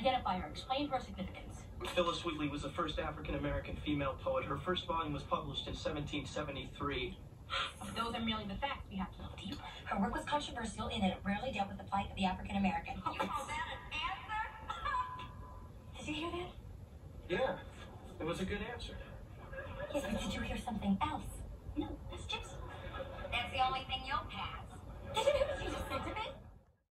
Identify her. Explain her significance. Phillis Wheatley was the first African-American female poet. Her first volume was published in 1773. Those are merely the facts. We have to look deeper. Her work was controversial in that it rarely dealt with the plight of the African-American. You call that an answer? Did you hear that? Yeah, it was a good answer. Yes, but did you hear something else? No, that's just... That's the only thing you'll pass. Did you just say to me?